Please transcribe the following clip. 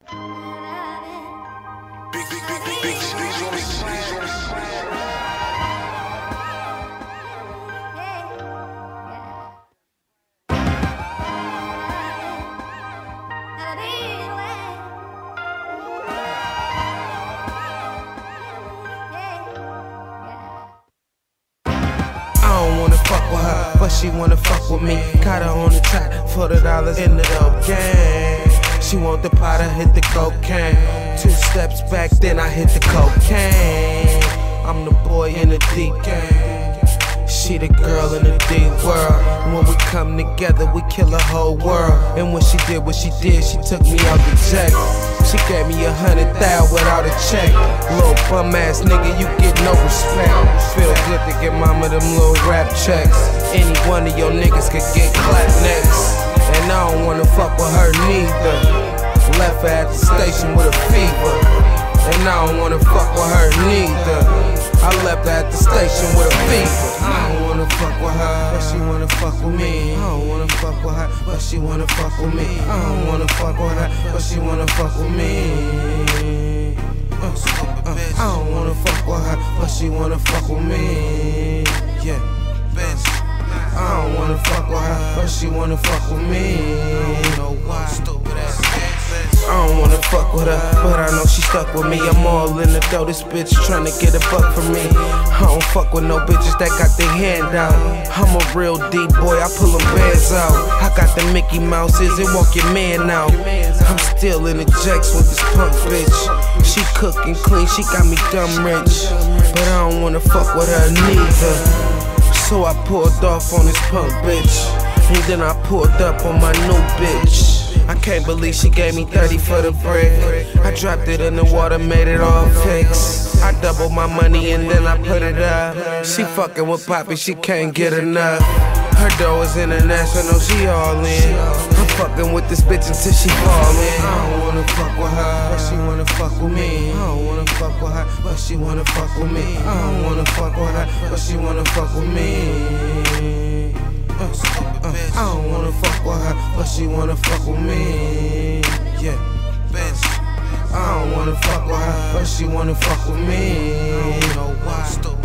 Fuck with her, but she wanna fuck with me. Caught her on the track for the dollars in the dope game. She want the pot, I hit the cocaine. 2 steps back, then I hit the cocaine. I'm the boy in the deep game. She the girl in the deep world. When we come together, we kill the whole world. And when she did what she did, she took me out the check. She gave me 100,000 without a check. Little bum ass nigga, you get no respect. Feel good to get mama them little rap checks. Any one of your niggas could get clapped next. And I don't wanna fuck with her neither. Left her at the station with a fever. And I don't wanna fuck with her neither. I left her at the station with a fever. I don't wanna fuck with her, but she wanna fuck with me. I don't wanna fuck with her, but she wanna fuck with me. I don't wanna fuck with her, but she wanna fuck with me. I don't wanna fuck with her, but she wanna fuck with me. Yeah, bitch. I don't wanna fuck with her, but she wanna fuck with me. I don't know why. Stupid ass bitch. I don't wanna fuck with her, but I know she stuck with me. I'm all in the dough, this bitch tryna get a buck from me. I don't fuck with no bitches that got their hand out. I'm a real deep boy, I pull them bands out. I got the Mickey Mouses, it walk your man out. I'm still in the jacks with this punk bitch. She cookin' clean, she got me dumb rich. But I don't wanna fuck with her neither. So I pulled off on this punk bitch. And then I pulled up on my new bitch. I can't believe she gave me 30 for the bread. I dropped it in the water, made it all fix. I doubled my money and then I put it up. She fucking with Poppy, she can't get enough. Her dough is international, she all in. I'm fucking with this bitch until she fall in. I don't wanna fuck with her, but she wanna fuck with me. I don't wanna fuck with her, but she wanna fuck with me. I don't wanna fuck with her, but she wanna fuck with me. I don't wanna fuck with her, but she wanna fuck with me. Yeah, bitch. I don't wanna fuck with her, but she wanna fuck with me. I don't know why.